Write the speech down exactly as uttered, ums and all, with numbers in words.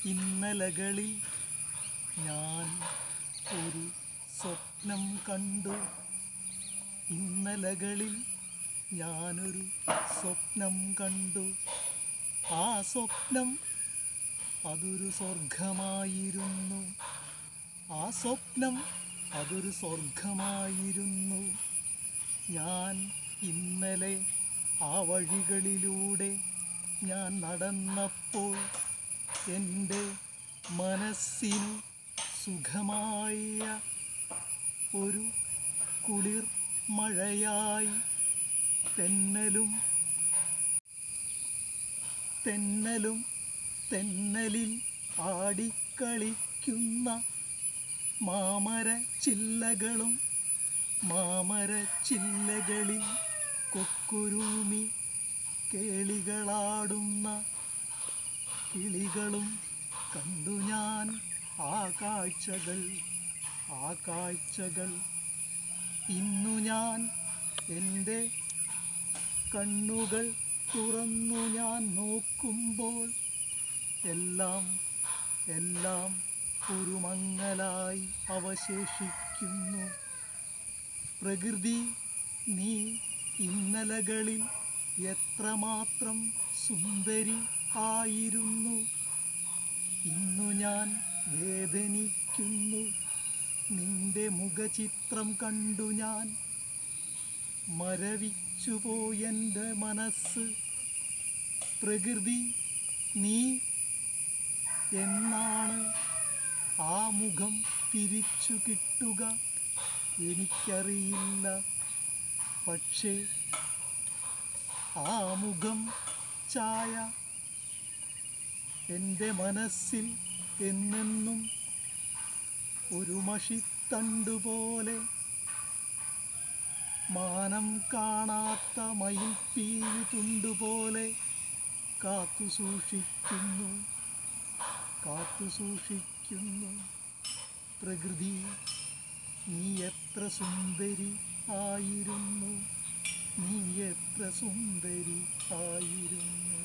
ഇന്നലകളിൽ ഞാൻ ഒരു സ്വപ്നം കണ്ടു. ഇന്നലകളിൽ ഞാനൊരു സ്വപ്നം കണ്ടു. ആ സ്വപ്നം അതൊരു സ്വർഗമായിരുന്നു. ആ സ്വപ്നം അതൊരു സ്വർഗമായിരുന്നു. ഞാൻ ഇന്നലെ ആ വഴികളിലൂടെ ഞാൻ നടന്നപ്പോൾ എൻ്റെ മനസ്സിനു സുഖമായ ഒരു കുളിർ മഴയായി തെന്നലും തെന്നലും തെന്നലിൽ ആടിക്കളിക്കുന്ന മാമര ചില്ലകളും മാമര ചില്ലകളിൽ കൊക്കുരുമി കേളികളാടുന്ന കിളികളും കണ്ടു ഞാൻ. ആ കാഴ്ചകൾ ആ കാഴ്ചകൾ ഇന്നു ഞാൻ എൻ്റെ കണ്ണുകൾ തുറന്നു ഞാൻ നോക്കുമ്പോൾ എല്ലാം എല്ലാം ഒരു മങ്ങലായി അവശേഷിക്കുന്നു. പ്രകൃതി, നീ ഇന്നലകളിൽ എത്രമാത്രം സുന്ദരി ആയിരുന്നു. ഇന്നു ഞാൻ വേദനിക്കുന്നു. നിന്റെ മുഖചിത്രം കണ്ടു ഞാൻ മരവിച്ചുപോയെൻ്റെ മനസ്സ്. പ്രകൃതി, നീ എന്നാണ് ആ മുഖം തിരിച്ചു കിട്ടുക എനിക്കറിയില്ല. പക്ഷേ ആ മുഖം ഛായ എൻ്റെ മനസ്സിൽ എന്നെന്നും ഒരു മഷിത്തണ്ടുപോലെ, മാനം കാണാത്ത മയിൽപ്പീലി തുണ്ടുപോലെ കാത്തു സൂക്ഷിക്കുന്നു കാത്തു സൂക്ഷിക്കുന്നു. പ്രകൃതി, നീ എത്ര സുന്ദരി ആയിരുന്നു. നീ എത്ര സുന്ദരി ആയിരുന്നു.